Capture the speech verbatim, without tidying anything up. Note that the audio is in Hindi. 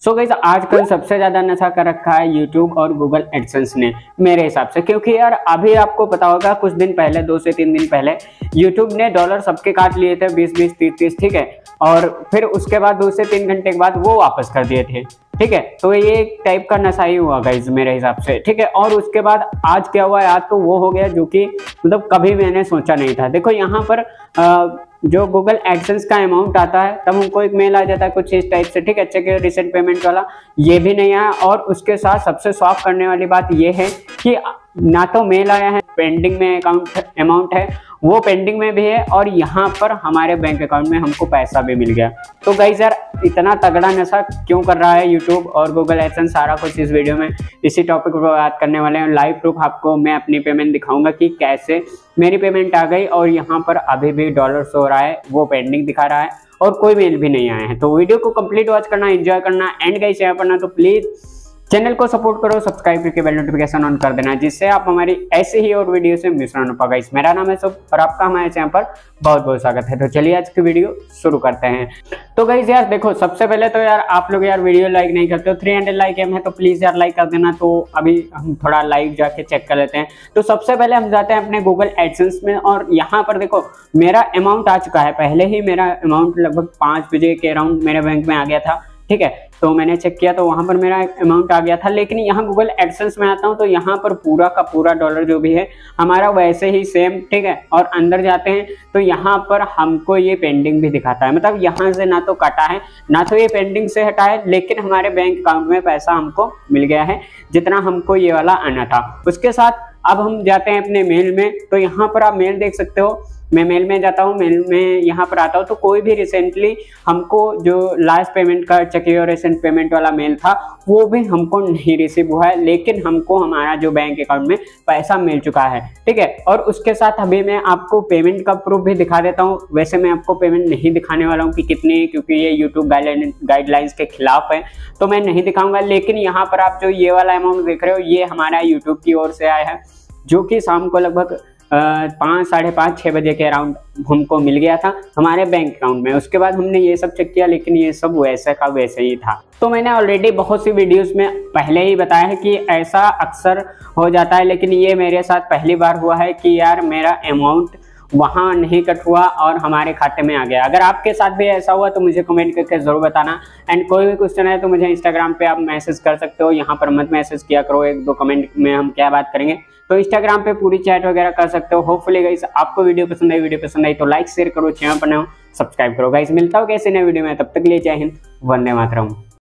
सो गाइस आजकल सबसे ज्यादा नशा कर रखा है यूट्यूब और गूगल एडसेंस ने मेरे हिसाब से, क्योंकि यार अभी आपको पता होगा कुछ दिन पहले, दो से तीन दिन पहले यूट्यूब ने डॉलर सबके काट लिए थे बीस बीस तीस तीस, ठीक है। और फिर उसके बाद दो से तीन घंटे के बाद वो वापस कर दिए थे, ठीक है। तो ये एक टाइप का नशा ही हुआ गाइस मेरे हिसाब से, ठीक है। और उसके बाद आज क्या हुआ, आज तो वो हो गया जो कि मतलब कभी मैंने सोचा नहीं था। देखो यहाँ पर आ, जो गूगल एडसेंस का अमाउंट आता है तब हमको एक मेल आ जाता है कुछ इस टाइप से, ठीक है, चेक रिसेंट पेमेंट वाला, ये भी नहीं आया। और उसके साथ सबसे शॉक करने वाली बात ये है कि ना तो मेल आया है, पेंडिंग में अकाउंट अमाउंट है वो पेंडिंग में भी है, और यहाँ पर हमारे बैंक अकाउंट में हमको पैसा भी मिल गया। तो गाइस यार इतना तगड़ा नशा क्यों कर रहा है यूट्यूब और गूगल एडसेंस, सारा कुछ इस वीडियो में इसी टॉपिक पर बात करने वाले हैं। लाइव प्रूफ आपको मैं अपनी पेमेंट दिखाऊंगा कि कैसे मेरी पेमेंट आ गई और यहाँ पर अभी भी डॉलर शो हो रहा है, वो पेंडिंग दिखा रहा है और कोई मेल भी नहीं आया है। तो वीडियो को कंप्लीट वॉच करना, एंजॉय करना, एंड गाइस यहाँ पर ना तो प्लीज चैनल को सपोर्ट करो, सब्सक्राइब करके बेल नोटिफिकेशन ऑन कर देना, जिससे आप हमारी ऐसे ही और वीडियो से मिस ना हो पाएगा। इस मेरा नाम है शुभ और आपका हमारे चैनल पर बहुत बहुत स्वागत है। तो चलिए आज की वीडियो शुरू करते हैं। तो गाइस यार देखो, सबसे पहले तो यार आप लोग यार वीडियो लाइक नहीं करते हो, थ्री हंड्रेड लाइक एम है तो प्लीज यार लाइक कर देना। तो अभी हम थोड़ा लाइव जाके चेक कर लेते हैं। तो सबसे पहले हम जाते हैं अपने गूगल एडसेंस में, और यहाँ पर देखो मेरा अमाउंट आ चुका है। पहले ही मेरा अमाउंट लगभग पाँच बजे के अराउंड मेरे बैंक में आ गया था, ठीक है। तो मैंने चेक किया तो वहां पर मेरा अमाउंट आ गया था। लेकिन यहाँ गूगल एडसेंस में आता हूँ तो यहाँ पर पूरा का पूरा डॉलर जो भी है हमारा वैसे ही सेम, ठीक है। और अंदर जाते हैं तो यहाँ पर हमको ये पेंडिंग भी दिखाता है, मतलब यहाँ से ना तो कटा है ना तो ये पेंडिंग से हटा है, लेकिन हमारे बैंक अकाउंट में पैसा हमको मिल गया है जितना हमको ये वाला आना था। उसके साथ अब हम जाते हैं अपने मेल में, तो यहाँ पर आप मेल देख सकते हो। मैं मेल में जाता हूँ, मेल में यहाँ पर आता हूँ तो कोई भी रिसेंटली हमको जो लास्ट पेमेंट का चेक योर रिसेंट पेमेंट वाला मेल था वो भी हमको नहीं रिसीव हुआ है, लेकिन हमको हमारा जो बैंक अकाउंट में पैसा मिल चुका है, ठीक है। और उसके साथ अभी मैं आपको पेमेंट का प्रूफ भी दिखा देता हूँ। वैसे मैं आपको पेमेंट नहीं दिखाने वाला हूँ कि कितनी, क्योंकि ये यूट्यूब गाइडलाइन गाइडलाइंस के खिलाफ है, तो मैं नहीं दिखाऊंगा। लेकिन यहाँ पर आप जो ये वाला अमाउंट देख रहे हो ये हमारा यूट्यूब की ओर से आया है, जो कि शाम को लगभग पाँच साढ़े पाँच छः बजे के अराउंड हमको मिल गया था हमारे बैंक अकाउंट में। उसके बाद हमने ये सब चेक किया, लेकिन ये सब वैसे का वैसे ही था। तो मैंने ऑलरेडी बहुत सी वीडियोस में पहले ही बताया है कि ऐसा अक्सर हो जाता है, लेकिन ये मेरे साथ पहली बार हुआ है कि यार मेरा अमाउंट वहाँ नहीं कट हुआ और हमारे खाते में आ गया। अगर आपके साथ भी ऐसा हुआ तो मुझे कमेंट करके जरूर बताना। एंड कोई भी क्वेश्चन है तो मुझे इंस्टाग्राम पे आप मैसेज कर सकते हो, यहाँ पर मत मैसेज किया करो, एक दो कमेंट में हम क्या बात करेंगे। तो इंस्टाग्राम पे पूरी चैट वगैरह कर सकते हो। होपफुली गाइस आपको वीडियो पसंद आई, वीडियो पसंद आई तो लाइक शेयर करो, चैनल पर नए हो सब्सक्राइब करो। गाइस मिलता हूँ कैसे नए वीडियो में, तब तक के लिए जय हिंद, वंदे मातरम।